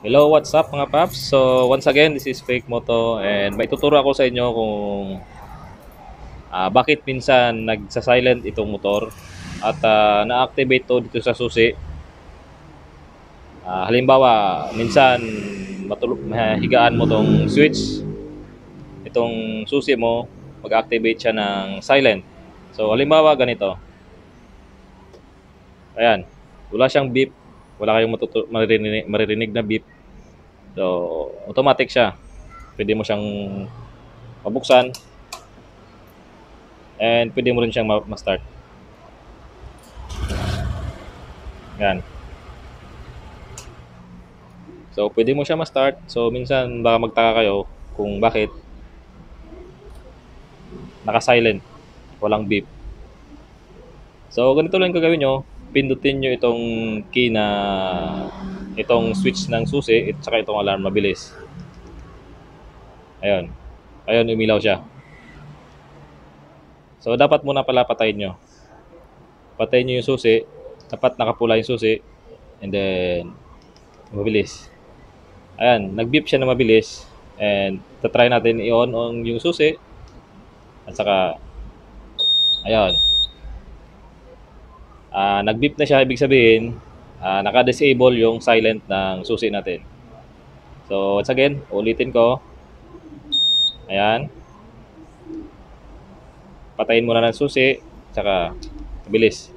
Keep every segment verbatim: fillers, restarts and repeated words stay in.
Hello, what's up mga paps? So, once again, this is Fake Moto and may tuturo ako sa inyo kung ah, bakit minsan nagsa-silent itong motor at ah, na-activate to dito sa susi. Ah, halimbawa, minsan matulog, higaan mo tong switch, itong susi mo, mag-activate siya ng silent. So, halimbawa ganito. Ayan, wala siyang beep, wala kayong matutu- maririnig, maririnig na beep. So, automatic siya. Pwede mo siyang mabuksan and pwede mo rin siyang ma- ma-start. Yan. So, pwede mo siya ma-start. So, minsan baka magtaka kayo kung bakit naka-silent, walang beep. So, ganito lang gagawin nyo. Pindutin nyo itong key na itong switch ng susi at saka itong alarm mabilis. Ayun. Ayun, umilaw siya. So, dapat muna pala patayin nyo. Patayin nyo yung susi. Dapat nakapula yung susi. And then, mabilis. Ayan, nag-beep siya na mabilis. And, tatry natin i-on on yung susi. At saka, ayun. Uh, nag-beep na siya, ibig sabihin, uh, naka-disable yung silent ng susi natin. So, once again, ulitin ko. Ayan. Patayin muna ng susi. Tsaka, mabilis.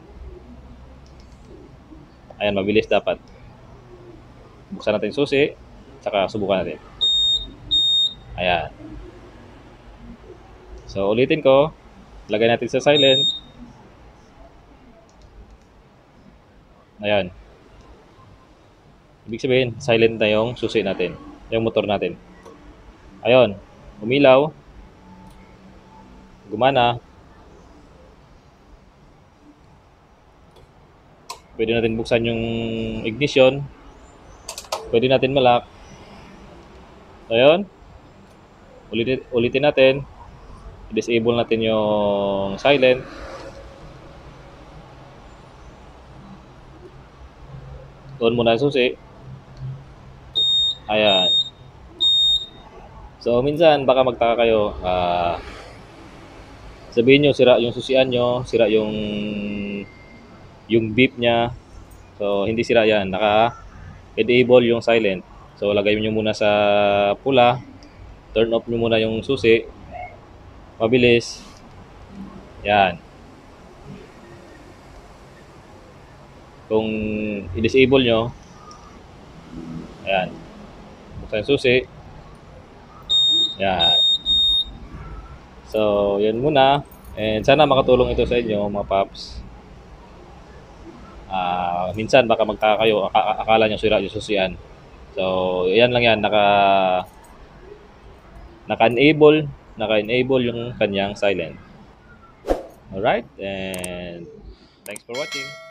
Ayan, mabilis dapat. Buksan natin yung susi. Tsaka, subukan natin. Ayan. So, ulitin ko. Lagay natin sa silent. Ayan. Ibig sabihin, silent na yung susi natin. Yung motor natin. Ayun. Umilaw. Gumana. Pwede natin buksan yung ignition. Pwede natin malak. Ayun. Ulitin, ulitin natin. Disable natin yung silent. On muna yung susi. Ayan. So, minsan baka magtaka kayo. Uh, sabihin nyo, sira yung susian nyo. Sira yung yung beep niya. So, hindi sira yan. Naka-enable yung silent. So, lagay nyo muna sa pula. Turn off nyo muna yung susi. Mabilis. Yan. Kung i-disable nyo, ayan. Buksan yung susi. Yan. So, yan muna. And sana makatulong ito sa inyo, mga paps. Uh, minsan baka magtaka kayo, ak- akala nyo sira yung susian. So, yan lang yan. Naka, naka-enable, naka-enable yung kanyang silent. Alright, and thanks for watching.